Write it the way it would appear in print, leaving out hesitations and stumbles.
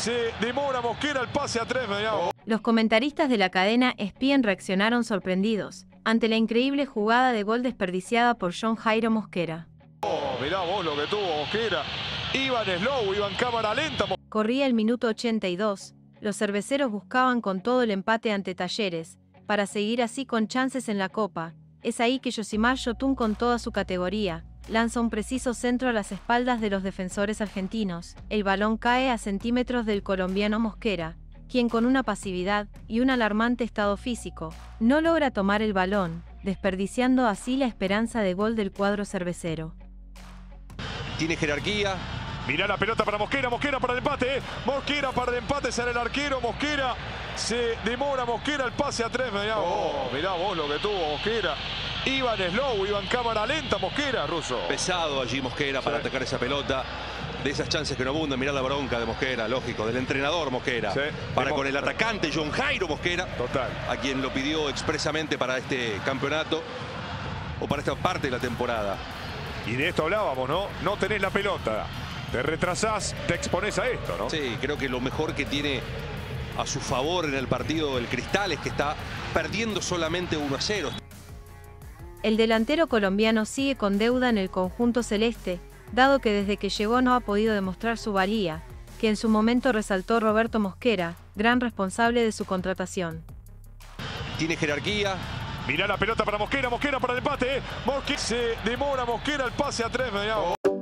Se demora Mosquera el pase a 3, Los comentaristas de la cadena ESPN reaccionaron sorprendidos ante la increíble jugada de gol desperdiciada por John Jairo Mosquera. Mirá vos lo que tuvo Mosquera. Iba en slow, iba en cámara lenta. Corría el minuto 82. Los cerveceros buscaban con todo el empate ante Talleres, para seguir así con chances en la Copa. Es ahí que Yosimar Yotun, con toda su categoría, lanza un preciso centro a las espaldas de los defensores argentinos. El balón cae a centímetros del colombiano Mosquera, quien con una pasividad y un alarmante estado físico, no logra tomar el balón, desperdiciando así la esperanza de gol del cuadro cervecero. Tiene jerarquía. Mirá la pelota para Mosquera, Mosquera para el empate, Mosquera para el empate, sale el arquero, Mosquera, se demora Mosquera el pase a 3, mirá vos lo que tuvo Mosquera. Iba en slow, iba en cámara lenta Mosquera, Russo. Pesado allí Mosquera para atacar esa pelota. De esas chances que no abundan, mirá la bronca de Mosquera, lógico, del entrenador Mosquera. Sí. Para con el atacante John Jairo Mosquera. Total. A quien lo pidió expresamente para este campeonato o para esta parte de la temporada. Y de esto hablábamos, ¿no? No tenés la pelota, te retrasás, te exponés a esto, ¿no? Sí, creo que lo mejor que tiene a su favor en el partido el Cristal es que está perdiendo solamente 1-0. El delantero colombiano sigue con deuda en el conjunto celeste, dado que desde que llegó no ha podido demostrar su valía, que en su momento resaltó Roberto Mosquera, gran responsable de su contratación. Tiene jerarquía. Mirá la pelota para Mosquera, Mosquera para el empate, Mosquera, se demora Mosquera el pase a 3,